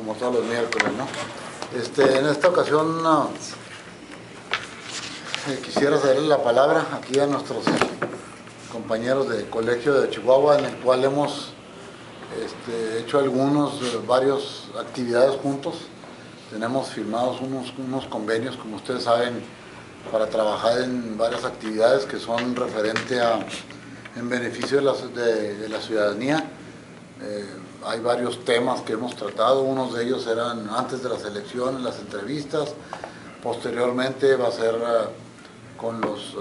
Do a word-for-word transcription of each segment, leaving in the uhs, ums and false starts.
como todos los miércoles, ¿no? Este, en esta ocasión no, eh, quisiera cederle la palabra aquí a nuestros compañeros del Colegio de Chihuahua, en el cual hemos este, hecho algunos, varias actividades juntos. Tenemos firmados unos, unos convenios, como ustedes saben, para trabajar en varias actividades que son referente a, en beneficio de la, de, de la ciudadanía. Eh, hay varios temas que hemos tratado, unos de ellos eran antes de las elecciones, las entrevistas, posteriormente va a ser uh, con los, uh,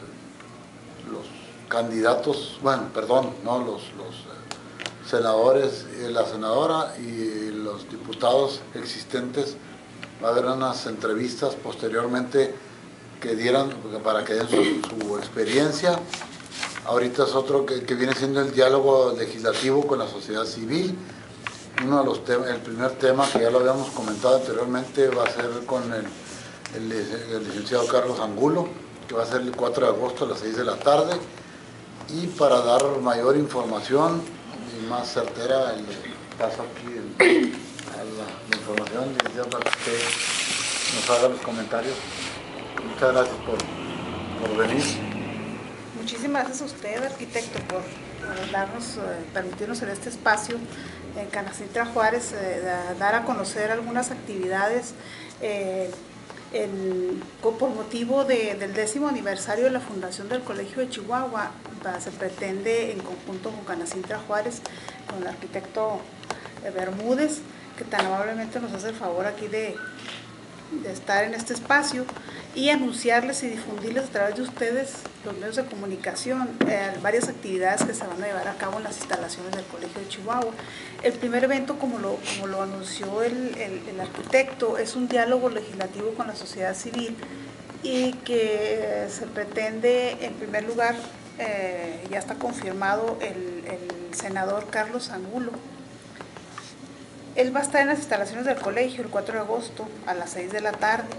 los candidatos, bueno, perdón, no, los, los uh, senadores, eh, la senadora y los diputados existentes, va a haber unas entrevistas posteriormente que dieran, para que den su, su experiencia. Ahorita es otro que, que viene siendo el diálogo legislativo con la sociedad civil. Uno de los temas, el primer tema que ya lo habíamos comentado anteriormente, va a ser con el, el, el licenciado Carlos Angulo, que va a ser el cuatro de agosto a las seis de la tarde. Y para dar mayor información y más certera, el paso aquí el, a la, la información, licenciado, para que usted nos haga los comentarios. Muchas gracias por, por venir. Muchísimas gracias a usted, arquitecto, por, por darnos, eh, permitirnos en este espacio en Canacintra Juárez eh, dar a conocer algunas actividades eh, el, por motivo de, del décimo aniversario de la fundación del Colegio de Chihuahua. Va, se pretende en conjunto con Canacintra Juárez, con el arquitecto eh, Bermúdez, que tan amablemente nos hace el favor aquí de, de estar en este espacio, y anunciarles y difundirles a través de ustedes, los medios de comunicación, eh, varias actividades que se van a llevar a cabo en las instalaciones del Colegio de Chihuahua. El primer evento, como lo, como lo anunció el, el, el arquitecto, es un diálogo legislativo con la sociedad civil y que eh, se pretende, en primer lugar, eh, ya está confirmado el, el senador Carlos Angulo. Él va a estar en las instalaciones del colegio el cuatro de agosto a las seis de la tarde.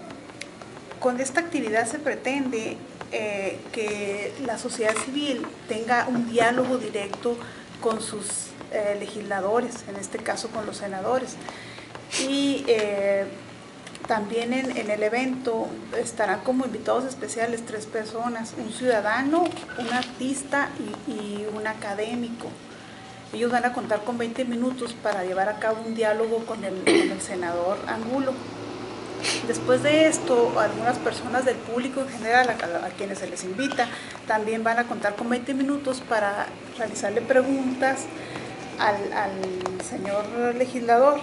Con esta actividad se pretende eh, que la sociedad civil tenga un diálogo directo con sus eh, legisladores, en este caso con los senadores. Y eh, también en, en el evento estarán como invitados especiales tres personas, un ciudadano, un artista y, y un académico. Ellos van a contar con veinte minutos para llevar a cabo un diálogo con el, con el senador Angulo. Después de esto, algunas personas del público en general, a, a quienes se les invita, también van a contar con veinte minutos para realizarle preguntas al, al señor legislador.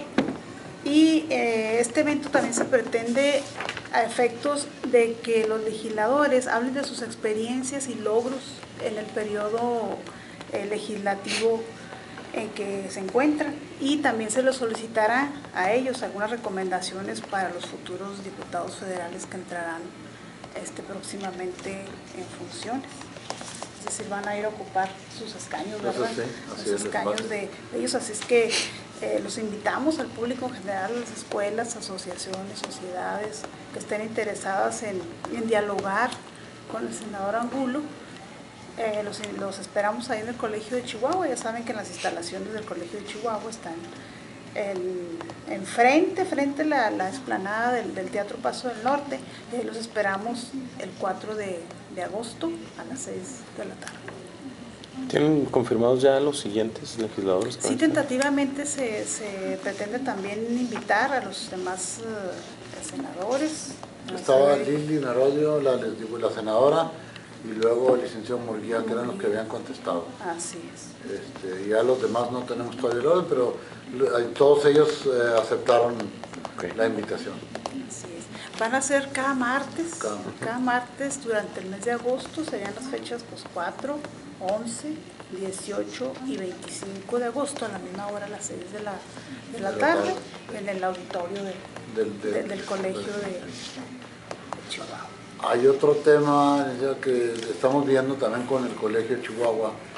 Y eh, este evento también se pretende a efectos de que los legisladores hablen de sus experiencias y logros en el periodo eh, legislativo en que se encuentran, y también se les solicitará a ellos algunas recomendaciones para los futuros diputados federales que entrarán este, próximamente en funciones. Es decir, van a ir a ocupar sus escaños, ¿verdad? Sí, así los escaños de ellos, así es que eh, los invitamos al público en general, a las escuelas, asociaciones, sociedades que estén interesadas en, en dialogar con el senador Angulo. Eh, los, los esperamos ahí en el Colegio de Chihuahua. Ya saben que en las instalaciones del Colegio de Chihuahua están en, en frente, frente a la, la explanada del, del Teatro Paso del Norte, y ahí los esperamos el cuatro de agosto a las seis de la tarde. ¿Tienen confirmados ya los siguientes legisladores? Sí, tentativamente se, se pretende también invitar a los demás uh, senadores. Estaba Lili Narodio, la, la senadora, y luego el licenciado Murguía, que eran los que habían contestado. Así es. Este, ya los demás no tenemos todavía el orden, pero todos ellos eh, aceptaron okay. la invitación. Así es. Van a ser cada martes, cada, cada martes durante el mes de agosto, serían las fechas pues, cuatro, once, dieciocho y veinticinco de agosto, a la misma hora, a las seis de la, de la tarde, en el auditorio de, del, del, del, del colegio del, de, de Chihuahua. Hay otro tema que estamos viendo también con el Colegio de Chihuahua,